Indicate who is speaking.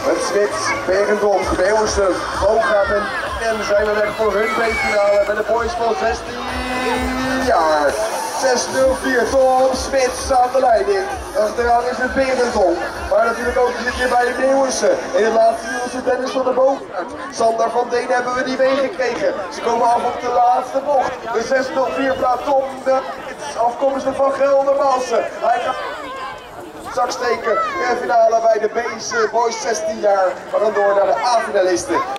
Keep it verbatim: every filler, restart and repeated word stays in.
Speaker 1: Met Smits, Berendonk, Meeuwse, Boogaarden en zijn we weg voor hun B-finale bij de boys van zestien jaar. zes nul vier, Tom Smits aan de leiding. Achteraan is het Berendonk, maar natuurlijk ook zit hier bij de Meeuwse. In het laatste uur is het Dennis van der Boogaard. Sander van Deen hebben we niet meegekregen. Ze komen af op de laatste bocht. De zes nul vier plaat Tom de afkomstig van Geldermalsen. Hij gaat zak steken in de finale bij de B's boys zestien jaar. We gaan door naar de A-finalisten.